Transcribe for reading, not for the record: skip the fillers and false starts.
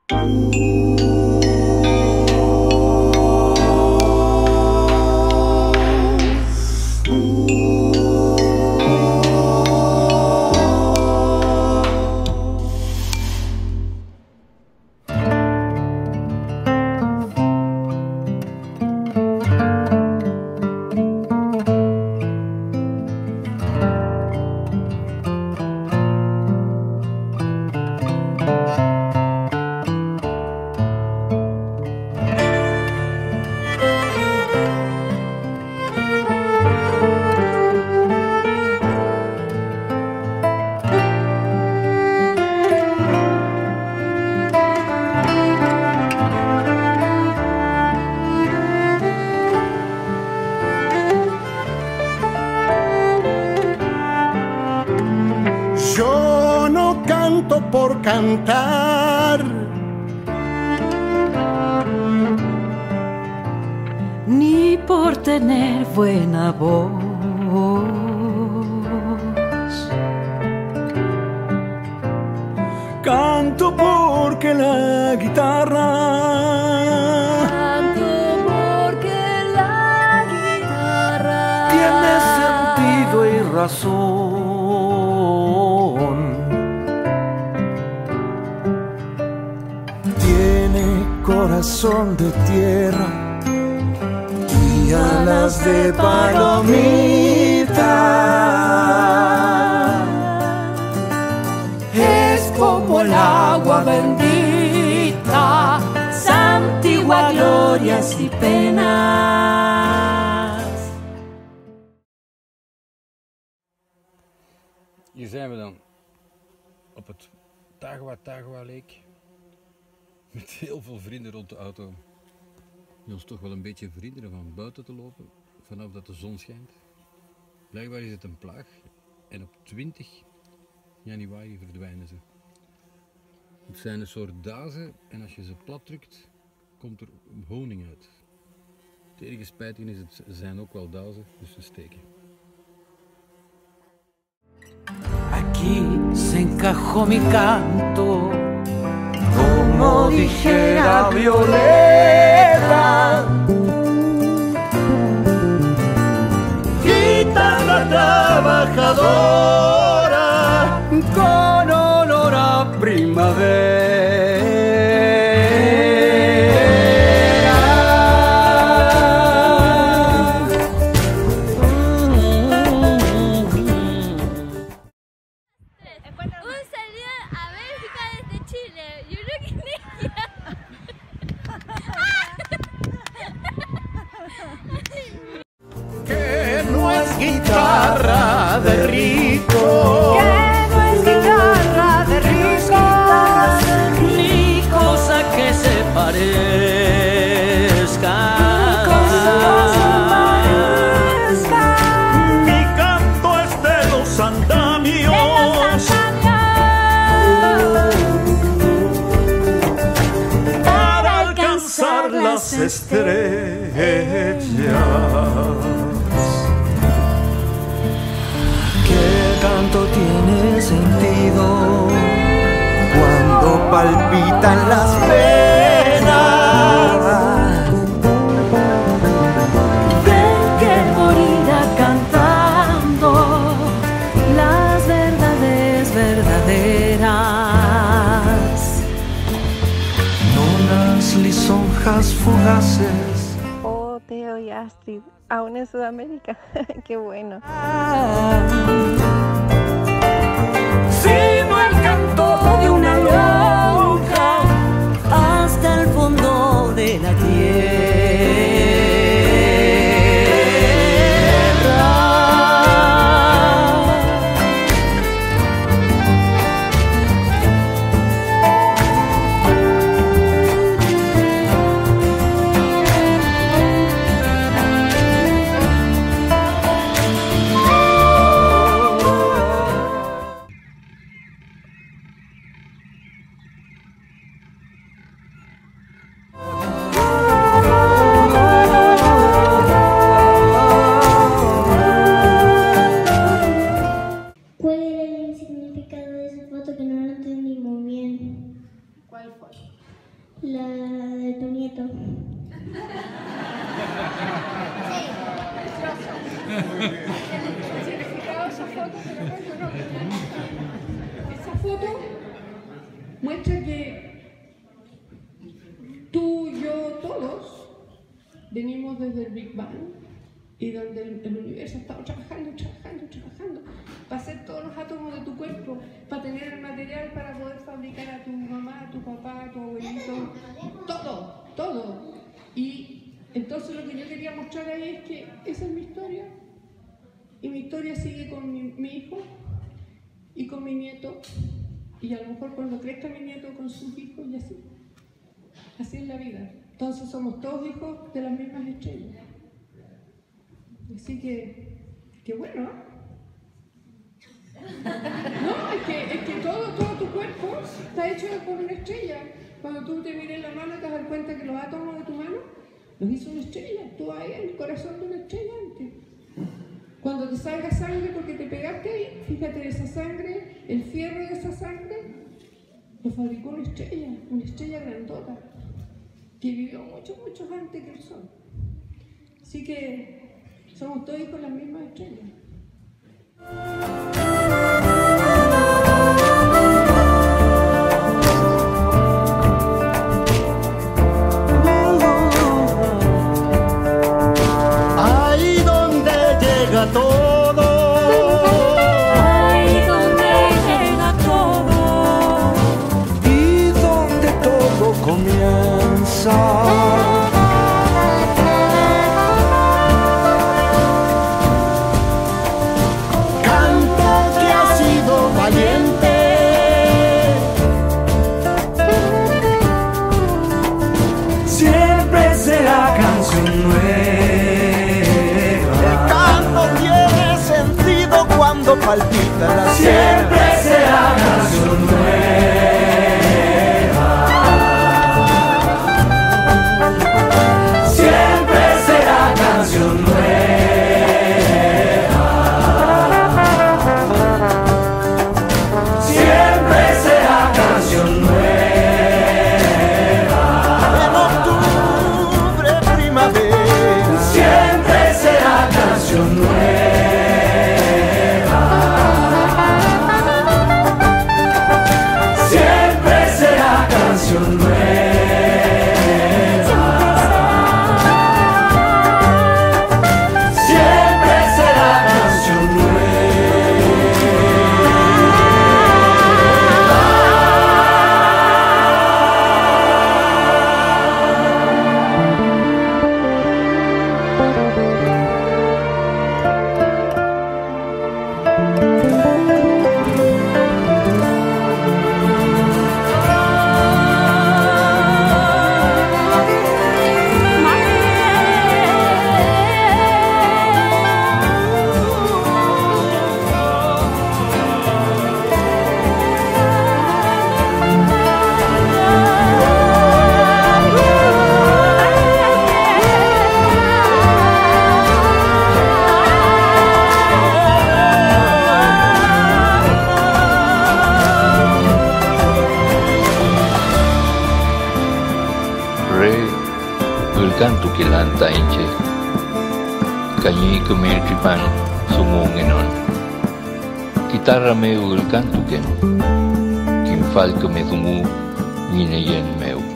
Yo no canto por cantar, ni por tener buena voz. canto porque la guitarra Canto porque la guitarra tiene sentido y razón. Tiene corazón de tierra y alas de palomita. es como el agua bendita, santigua glorias y penas. Hier zijn we dan op het Tagua Lake met heel veel vrienden rond de auto die ons toch wel een beetje verhinderen van buiten te lopen vanaf dat de zon schijnt. Blijkbaar is het een plaag en op 20 januari verdwijnen ze. Het zijn een soort dazen en als je ze plat drukt komt er honing uit. Het enige spijtige is, het zijn ook wel dazen, dus ze steken. Aquí se encajó mi canto, como dijera Violeta. Guitarra trabajadora con olor a primavera. Un saludo a Bélgica desde Chile. Yo creo que Que no es guitarra de rico, Que no es guitarra de riscos, ni cosa que se parezca. mi canto es de los andamios para alcanzar las estrellas. ¿Qué canto tiene sentido cuando palpitan las penas? Ven que morirá cantando las verdades verdaderas. No las lisonjas fugaces. Oh, Teo y Astrid, aún en Sudamérica. Qué bueno. Sino el canto de una lonja hasta el fondo de la ¿Cuál era el significado de esa foto que no lo entendí muy bien? ¿Cuál fue? La de tu nieto. Esa foto muestra que tú, yo, todos venimos desde el Big Bang y donde el universo ha estado trabajando para hacer todos los átomos de tu cuerpo, para tener el material para poder fabricar a tu mamá, a tu papá, a tu abuelito, todo. Y entonces lo que yo quería mostrar ahí es que esa es mi historia. Y mi historia sigue con mi hijo y con mi nieto. Y a lo mejor cuando crezca mi nieto con sus hijos y así. Así es la vida. Entonces somos todos hijos de las mismas estrellas. Así que bueno. No, es que todo tu cuerpo está hecho por una estrella. Cuando tú te mires la mano te das cuenta que los átomos de tu mano los hizo una estrella. Tú ahí en el corazón de una estrella antes. Cuando te salga sangre porque te pegaste ahí, fíjate esa sangre, el fierro de esa sangre, lo fabricó una estrella grandota, que vivió muchos antes que el Sol. Así que somos todos hijos de las mismas estrellas. Canto que ha sido valiente, siempre será canción nueva. El canto tiene sentido cuando palpita la sierra. Siempre será canción nueva. Canción nueva. Siempre será canción nueva. En octubre, primavera. Siempre será canción nueva. Siempre será canción nueva. Canto kilanta inche kanyi kumerchipan sumungenon Kitarra meu el canto ken Kim falco me sumu Nine yen meu